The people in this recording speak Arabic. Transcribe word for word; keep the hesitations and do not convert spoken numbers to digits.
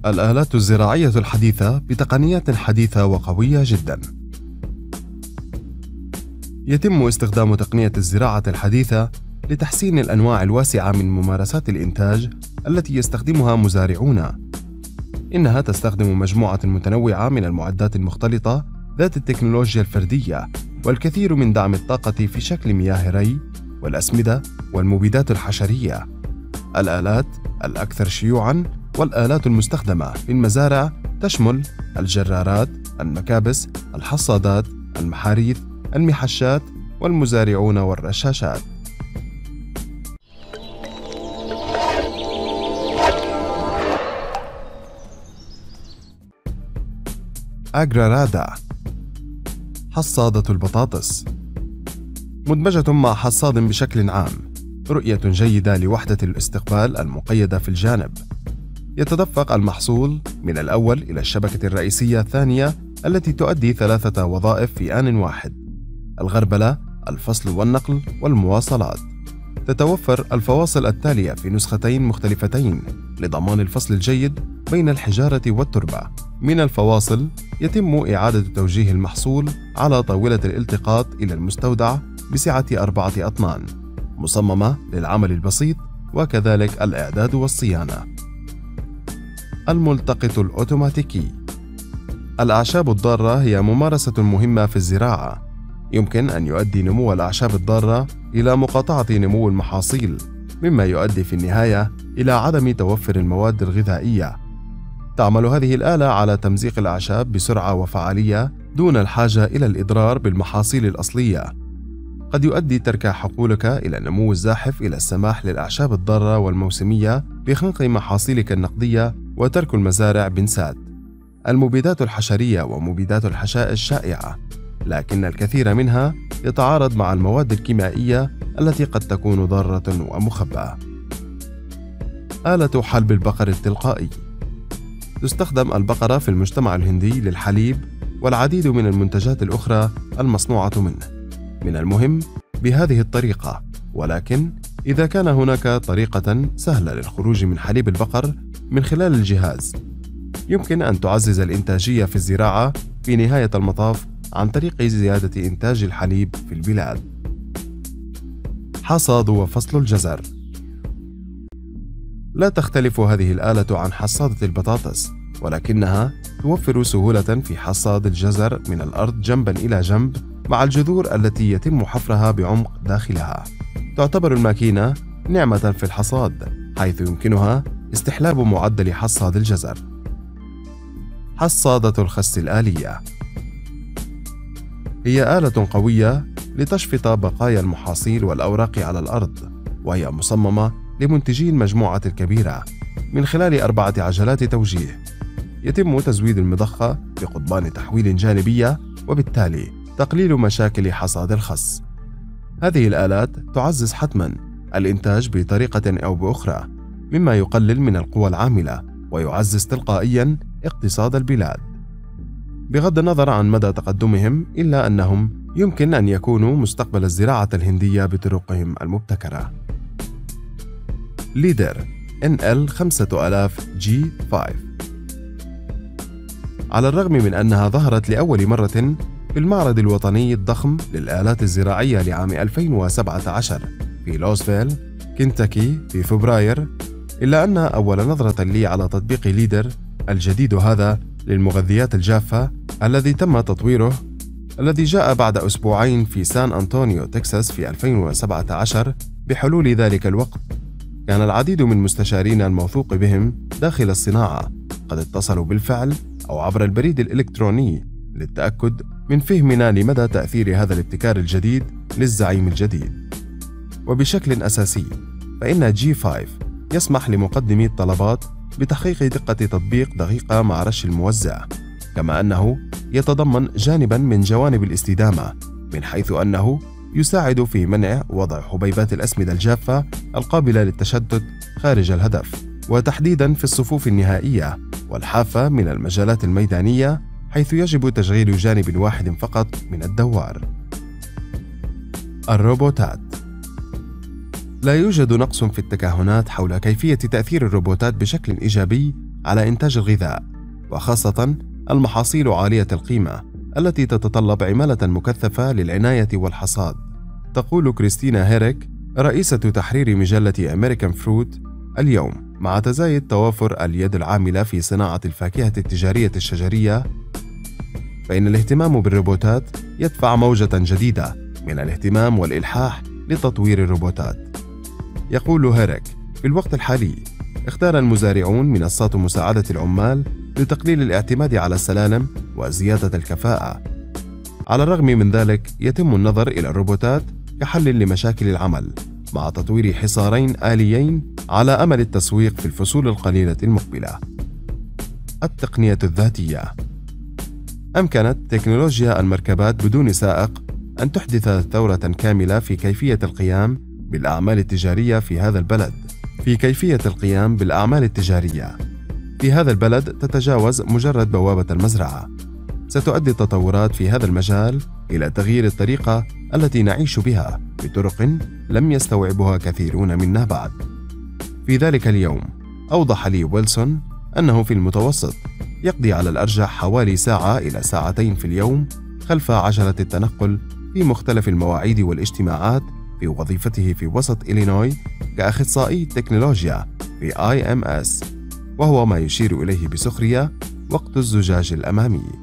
الآلات الزراعية الحديثة بتقنيات حديثة وقوية جدا. يتم استخدام تقنية الزراعة الحديثة لتحسين الأنواع الواسعة من ممارسات الإنتاج التي يستخدمها مزارعون. إنها تستخدم مجموعة متنوعة من المعدات المختلطة ذات التكنولوجيا الفردية والكثير من دعم الطاقة في شكل مياه الري والأسمدة والمبيدات الحشرية. الآلات الأكثر شيوعاً والآلات المستخدمة في المزارع تشمل الجرارات، المكابس، الحصادات، المحاريث، المحشات، والمزارعون والرشاشات. أجرارادا حصادة البطاطس مدمجة مع حصاد بشكل عام، رؤية جيدة لوحدة الاستقبال المقيدة في الجانب. يتدفق المحصول من الأول إلى الشبكة الرئيسية الثانية التي تؤدي ثلاثة وظائف في آن واحد: الغربلة، الفصل والنقل، والمواصلات. تتوفر الفواصل التالية في نسختين مختلفتين لضمان الفصل الجيد بين الحجارة والتربة. من الفواصل يتم إعادة توجيه المحصول على طاولة الالتقاط إلى المستودع بسعة أربعة أطنان، مصممة للعمل البسيط وكذلك الإعداد والصيانة. الملتقط الأوتوماتيكي. الأعشاب الضارة هي ممارسة مهمة في الزراعة. يمكن أن يؤدي نمو الأعشاب الضارة إلى مقاطعة نمو المحاصيل، مما يؤدي في النهاية إلى عدم توفر المواد الغذائية. تعمل هذه الآلة على تمزيق الأعشاب بسرعة وفعالية دون الحاجة إلى الإضرار بالمحاصيل الأصلية. قد يؤدي ترك حقولك إلى النمو الزاحف إلى السماح للأعشاب الضارة والموسمية بخنق محاصيلك النقدية وترك المزارع بنسات. المبيدات الحشرية ومبيدات الحشائش شائعة، لكن الكثير منها يتعارض مع المواد الكيميائية التي قد تكون ضارة ومخبأة. آلة حلب البقر التلقائي. تستخدم البقرة في المجتمع الهندي للحليب والعديد من المنتجات الأخرى المصنوعة منه. من المهم بهذه الطريقة، ولكن إذا كان هناك طريقة سهلة للخروج من حليب البقر من خلال الجهاز، يمكن أن تعزز الإنتاجية في الزراعة في نهاية المطاف عن طريق زيادة إنتاج الحليب في البلاد. حصاد وفصل الجزر. لا تختلف هذه الآلة عن حصادة البطاطس، ولكنها توفر سهولة في حصاد الجزر من الأرض جنبا إلى جنب مع الجذور التي يتم حفرها بعمق داخلها. تعتبر الماكينة نعمة في الحصاد، حيث يمكنها استحلاب معدل حصاد الجزر. حصادة الخس الآلية. هي آلة قوية لتشفط بقايا المحاصيل والأوراق على الأرض، وهي مصممة لمنتجي المجموعة الكبيرة من خلال أربعة عجلات توجيه. يتم تزويد المضخة بقضبان تحويل جانبية، وبالتالي تقليل مشاكل حصاد الخس. هذه الآلات تعزز حتماً الإنتاج بطريقة أو بأخرى، مما يقلل من القوى العاملة ويعزز تلقائياً اقتصاد البلاد. بغض النظر عن مدى تقدمهم، إلا أنهم يمكن أن يكونوا مستقبل الزراعة الهندية بطرقهم المبتكرة. ليدر إن إل خمسة آلاف جي خمسة. على الرغم من أنها ظهرت لأول مرة في المعرض الوطني الضخم للآلات الزراعية لعام ألفين وسبعة عشر في لوسفيل، كنتاكي في فبراير، إلا أن أول نظرة لي على تطبيق ليدر الجديد هذا للمغذيات الجافة الذي تم تطويره الذي جاء بعد أسبوعين في سان أنطونيو تكساس في ألفين وسبعة عشر بحلول ذلك الوقت، كان العديد من مستشارين الموثوق بهم داخل الصناعة قد اتصلوا بالفعل أو عبر البريد الإلكتروني للتأكد من فهمنا لمدى تأثير هذا الابتكار الجديد للزعيم الجديد. وبشكل أساسي فإن جي خمسة يسمح لمقدمي الطلبات بتحقيق دقة تطبيق دقيقة مع رش الموزع، كما أنه يتضمن جانباً من جوانب الاستدامة، من حيث أنه يساعد في منع وضع حبيبات الأسمدة الجافة القابلة للتشتت خارج الهدف، وتحديداً في الصفوف النهائية والحافة من المجالات الميدانية، حيث يجب تشغيل جانب واحد فقط من الدوار. الروبوتات. لا يوجد نقص في التكهنات حول كيفية تأثير الروبوتات بشكل إيجابي على إنتاج الغذاء، وخاصة المحاصيل عالية القيمة التي تتطلب عمالة مكثفة للعناية والحصاد. تقول كريستينا هيريك رئيسة تحرير مجلة أمريكان فروت: اليوم مع تزايد توافر اليد العاملة في صناعة الفاكهة التجارية الشجرية، فإن الاهتمام بالروبوتات يدفع موجة جديدة من الاهتمام والإلحاح لتطوير الروبوتات. يقول هيريك: في الوقت الحالي اختار المزارعون منصات مساعدة العمال لتقليل الاعتماد على السلالم وزيادة الكفاءة. على الرغم من ذلك يتم النظر إلى الروبوتات كحل لمشاكل العمل، مع تطوير حصارين آليين على أمل التسويق في الفصول القليلة المقبلة. التقنية الذاتية. أمكنت تكنولوجيا المركبات بدون سائق أن تحدث ثورة كاملة في كيفية القيام بالأعمال التجارية في هذا البلد. في كيفية القيام بالأعمال التجارية في هذا البلد تتجاوز مجرد بوابة المزرعة. ستؤدي التطورات في هذا المجال إلى تغيير الطريقة التي نعيش بها بطرق لم يستوعبها كثيرون منا بعد. في ذلك اليوم أوضح لي ويلسون أنه في المتوسط يقضي على الأرجح حوالي ساعة إلى ساعتين في اليوم خلف عجلة التنقل في مختلف المواعيد والاجتماعات في وظيفته في وسط إلينوي كأخصائي تكنولوجيا في آي إم إس، وهو ما يشير إليه بسخرية وقت الزجاج الأمامي.